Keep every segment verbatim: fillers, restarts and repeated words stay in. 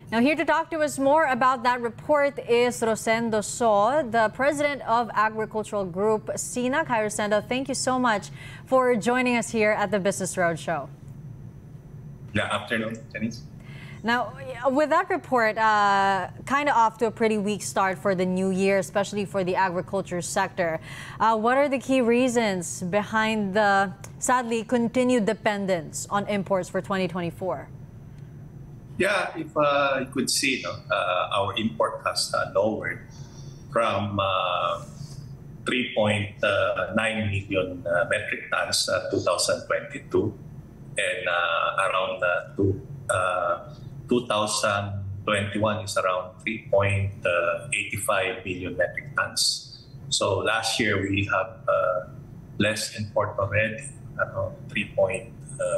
Now, here to talk to us more about that report is Rosendo So, the president of Agricultural Group SINAG. Hi, Rosendo. Thank you so much for joining us here at the Business Roadshow. Good afternoon, Janice. Now, with that report, uh, kind of off to a pretty weak start for the new year, especially for the agriculture sector. Uh, what are the key reasons behind the, sadly, continued dependence on imports for twenty twenty-four? Yeah, if uh, you could see, no, uh, our import has uh, lowered from uh, three point nine million uh, metric tons uh, two thousand twenty-two and uh, around uh, two, uh, two thousand twenty-one is around three point eight five million metric tons. So last year we have uh, less import already, around three point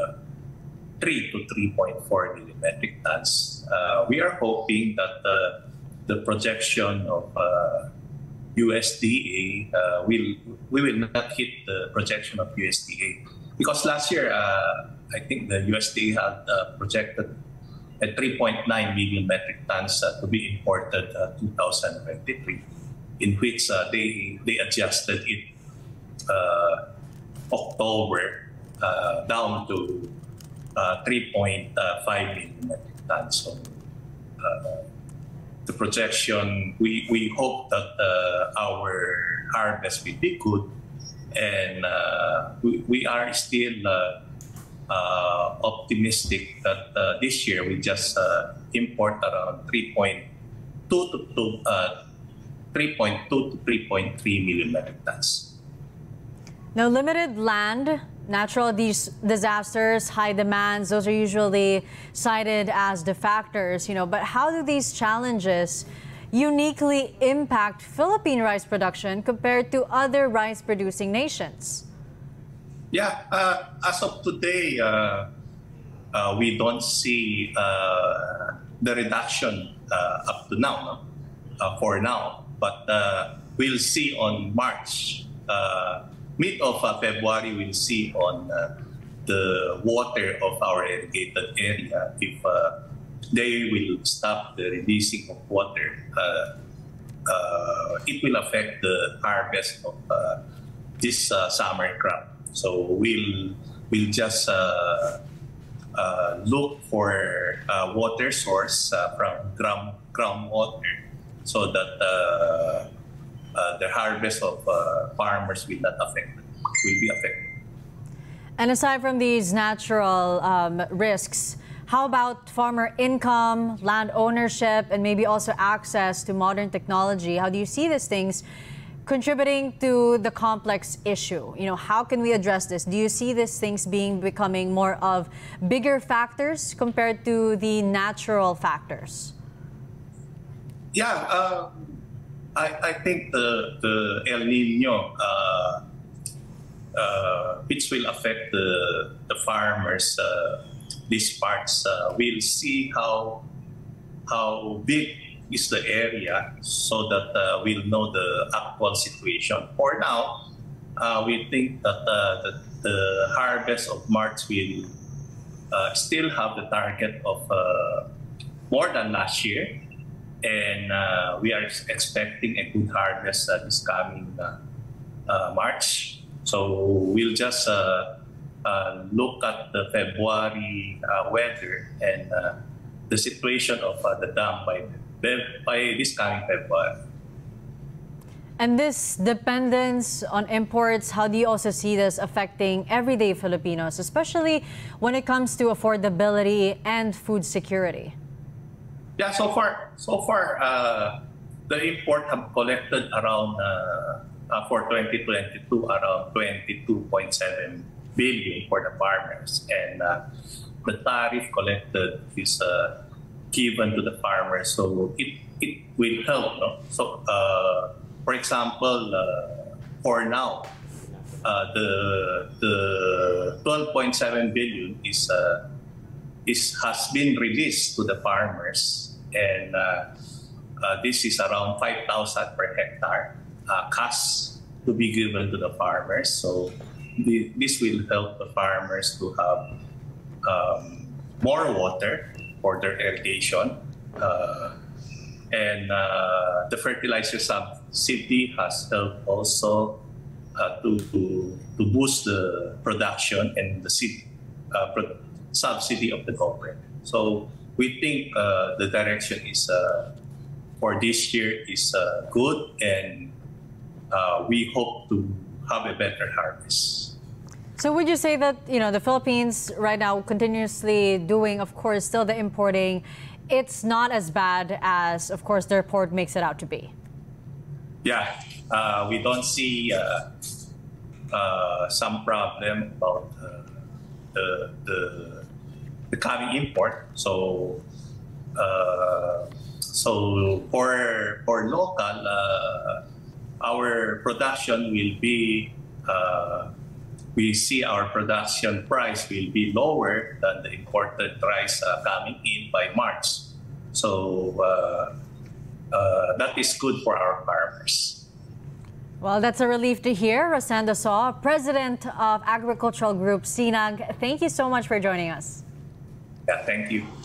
three to three point four million metric tons. Uh, we are hoping that uh, the projection of uh, U S D A uh, will we will not hit the projection of U S D A because last year uh, I think the U S D A had uh, projected at three point nine million metric tons uh, to be imported uh, two thousand twenty-three, in which uh, they they adjusted it uh, October uh, down to Uh, three point five million metric tons. So uh, the projection, we, we hope that uh, our harvest will be good, and uh, we, we are still uh, uh, optimistic that uh, this year we just uh, import around three point two to three point three million metric tons. Now, limited land, natural dis disasters, high demands, those are usually cited as the factors, you know, but how do these challenges uniquely impact Philippine rice production compared to other rice-producing nations? Yeah, uh, as of today, uh, uh, we don't see uh, the reduction uh, up to now, no? uh, for now, but uh, we'll see on March. Uh, Mid of uh, February, we'll see on uh, the water of our irrigated area if uh, they will stop the releasing of water. Uh, uh, it will affect the harvest of uh, this uh, summer crop. So we'll we'll just uh, uh, look for uh, water source uh, from ground groundwater, so that. Uh, Uh, the harvest of uh, farmers will not affect, will be affected. And aside from these natural um, risks, how about farmer income, land ownership, and maybe also access to modern technology? How do you see these things contributing to the complex issue? You know, how can we address this? Do you see these things being becoming more of bigger factors compared to the natural factors? Yeah. Uh, I, I think the, the El Nino, uh, uh, which will affect the, the farmers, uh, these parts, uh, we'll see how, how big is the area so that uh, we'll know the actual situation. For now, uh, we think that uh, the, the harvest of March will uh, still have the target of uh, more than last year. And uh, we are expecting a good harvest uh, this coming uh, uh, March. So we'll just uh, uh, look at the February uh, weather and uh, the situation of uh, the dam by, by this coming February. And this dependence on imports, how do you also see this affecting everyday Filipinos, especially when it comes to affordability and food security? Yeah, so far, so far, uh, the import have collected around uh, uh, for twenty twenty-two around twenty-two point seven billion for the farmers, and uh, the tariff collected is uh, given to the farmers, so it it will help. No? So, uh, for example, uh, for now, uh, the the twelve point seven billion is uh, is has been released to the farmers. And uh, uh, this is around five thousand per hectare uh, cash to be given to the farmers. So the, this will help the farmers to have um, more water for their irrigation. Uh, and uh, the fertilizer subsidy has helped also uh, to, to to boost the production and the seed, uh, pro- subsidy of the government. So we think uh, the direction is uh, for this year is uh, good, and uh, we hope to have a better harvest. So would you say that, you know, the Philippines right now continuously doing, of course, still the importing, it's not as bad as, of course, the report makes it out to be? Yeah, uh, we don't see uh, uh, some problem about uh, the, the the coming import. So uh, so for for local, uh, our production will be. Uh, we see our production price will be lower than the imported rice uh, coming in by March. So uh, uh, that is good for our farmers. Well, that's a relief to hear. Rosenda Saw, President of Agricultural Group Sinag, thank you so much for joining us. Yeah, thank you.